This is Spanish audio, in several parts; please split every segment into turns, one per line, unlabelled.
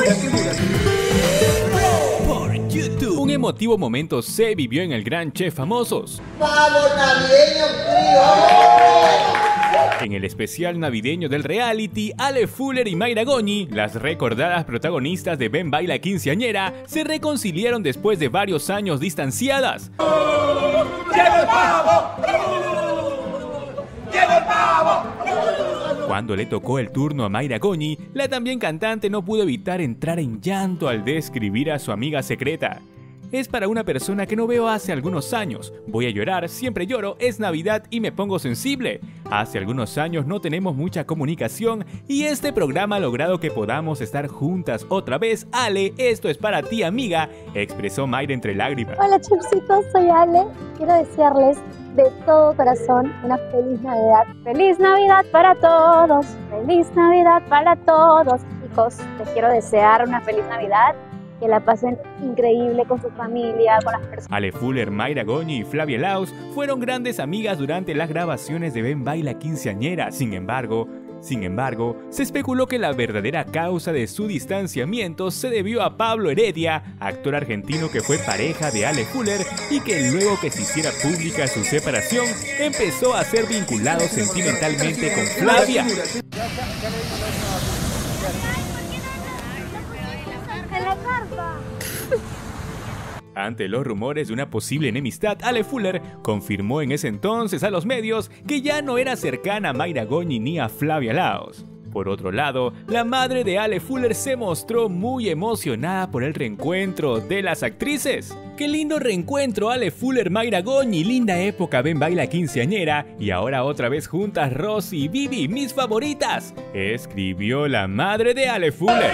Por YouTube. Un emotivo momento se vivió en el Gran Chef Famosos.
¡Pavo navideño, frío!
En el especial navideño del reality, Ale Fuller y Mayra Goñi, las recordadas protagonistas de Ven Baila Quinceañera, se reconciliaron después de varios años distanciadas.
¡Llegó el pavo! ¡Llegó el pavo!
Cuando le tocó el turno a Mayra Goñi, la también cantante no pudo evitar entrar en llanto al describir a su amiga secreta. Es para una persona que no veo hace algunos años. Voy a llorar, siempre lloro, es Navidad y me pongo sensible. Hace algunos años no tenemos mucha comunicación y este programa ha logrado que podamos estar juntas otra vez. Ale, esto es para ti, amiga, expresó Mayra entre lágrimas.
Hola chicos, soy Ale. Quiero desearles de todo corazón una feliz Navidad. ¡Feliz Navidad para todos! ¡Feliz Navidad para todos! Chicos, les quiero desear una feliz Navidad. Que la pasen increíble con su familia, con las personas.
Ale Fuller, Mayra Goñi y Flavia Laos fueron grandes amigas durante las grabaciones de Ven Baila Quinceañera. Sin embargo, se especuló que la verdadera causa de su distanciamiento se debió a Pablo Heredia, actor argentino que fue pareja de Ale Fuller y que luego que se hiciera pública su separación, empezó a ser vinculado sentimentalmente con Flavia. Ante los rumores de una posible enemistad, Ale Fuller confirmó en ese entonces a los medios que ya no era cercana a Mayra Goñi ni a Flavia Laos. Por otro lado, la madre de Ale Fuller se mostró muy emocionada por el reencuentro de las actrices. ¡Qué lindo reencuentro, Ale Fuller, Mayra Goñi! Linda época Ven Baila Quinceañera y ahora otra vez juntas Rosy y Vivi, mis favoritas, escribió la madre de Ale Fuller.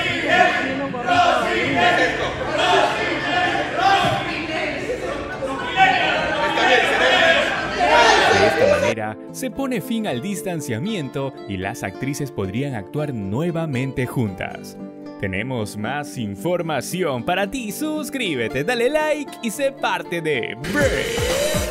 De esta manera, se pone fin al distanciamiento y las actrices podrían actuar nuevamente juntas. Tenemos más información para ti, suscríbete, dale like y sé parte de Break.